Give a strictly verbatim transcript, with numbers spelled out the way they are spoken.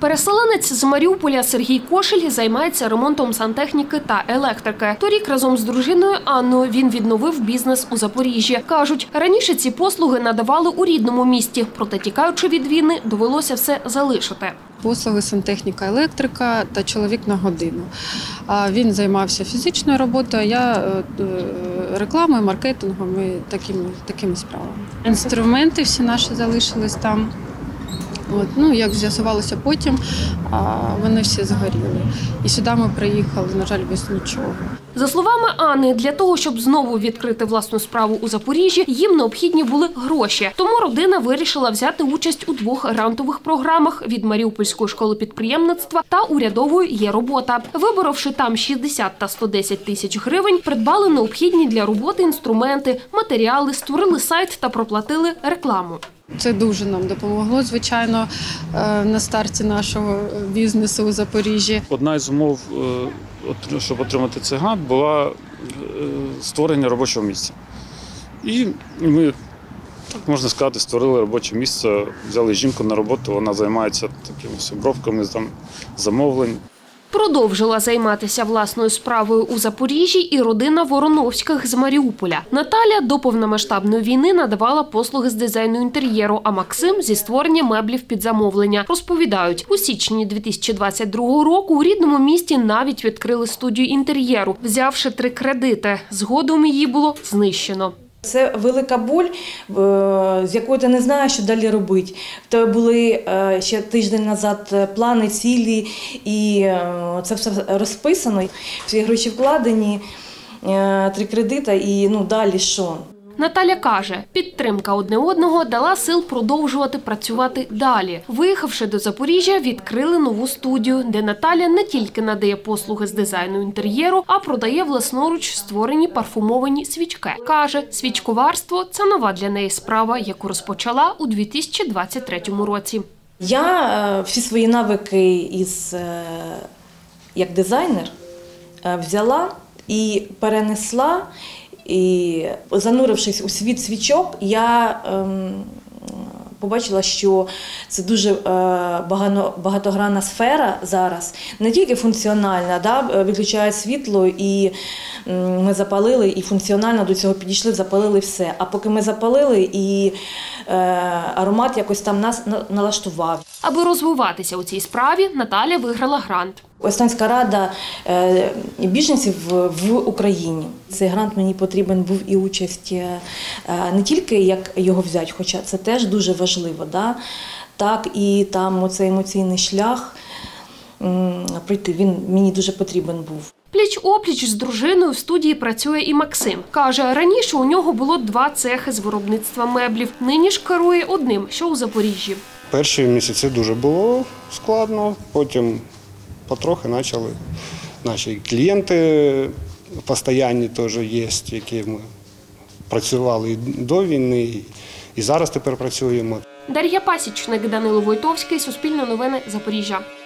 Переселенець з Маріуполя Сергій Кошель займається ремонтом сантехніки та електрики. Торік разом з дружиною Анною він відновив бізнес у Запоріжжі. Кажуть, раніше ці послуги надавали у рідному місті, проте тікаючи від війни, довелося все залишити. Послуги сантехніка, електрика та чоловік на годину. Він займався фізичною роботою, а я рекламою, маркетингом і такими, такими справами. Інструменти всі наші залишились там. От, ну, як з'ясувалося потім, вони всі згоріли. І сюди ми приїхали, на жаль, без нічого. За словами Анни, для того, щоб знову відкрити власну справу у Запоріжжі, їм необхідні були гроші. Тому родина вирішила взяти участь у двох грантових програмах від Маріупольської школи підприємництва та урядової «Є робота». Виборовши там шістдесят та сто десять тисяч гривень, придбали необхідні для роботи інструменти, матеріали, створили сайт та проплатили рекламу. Це дуже нам допомогло, звичайно, на старті нашого бізнесу у Запоріжжі. Одна із умов, щоб отримати цей грант, була створення робочого місця. І ми, так можна сказати, створили робоче місце, взяли жінку на роботу, вона займається такими обробками там, замовлень. Продовжила займатися власною справою у Запоріжжі і родина Вороновських з Маріуполя. Наталя до повномасштабної війни надавала послуги з дизайну інтер'єру, а Максим – зі створення меблів під замовлення. Розповідають, у січні дві тисячі двадцять другого року у рідному місті навіть відкрили студію інтер'єру, взявши три кредити. Згодом її було знищено. Це велика боль, з якою ти не знаєш, що далі робити. В тебе були ще тиждень назад плани, цілі, і це все розписано. Всі гроші вкладені, три кредити, і ну, далі що? Наталя каже, підтримка одне одного дала сил продовжувати працювати далі. Виїхавши до Запоріжжя, відкрили нову студію, де Наталя не тільки надає послуги з дизайну інтер'єру, а продає власноруч створені парфумовані свічки. Каже, свічковарство – це нова для неї справа, яку розпочала у дві тисячі двадцять третьому році. Я всі свої навики із, як дизайнер взяла і перенесла. І занурившись у світ свічок, я ем, побачила, що це дуже е, багато, багатогранна сфера зараз, не тільки функціональна, да, відключають світло і ем, ми запалили, і функціонально до цього підійшли, запалили все. А поки ми запалили, і е, аромат якось там нас налаштував. Аби розвиватися у цій справі, Наталя виграла грант. Естонська рада біженців в Україні. Цей грант мені потрібен був і участь не тільки як його взяти, хоча це теж дуже важливо, да? Так і там оцей емоційний шлях пройти, він мені дуже потрібен був. Пліч-опліч з дружиною в студії працює і Максим. Каже, раніше у нього було два цехи з виробництва меблів. Нині ж керує одним, що у Запоріжжі. Перші місяці дуже було складно, потім потрохи почали. Наші клієнти постійні теж є, які ми працювали і до війни, і зараз тепер працюємо. Дар'я Пасічник, Данило Войтовський, Суспільне новини, Запоріжжя.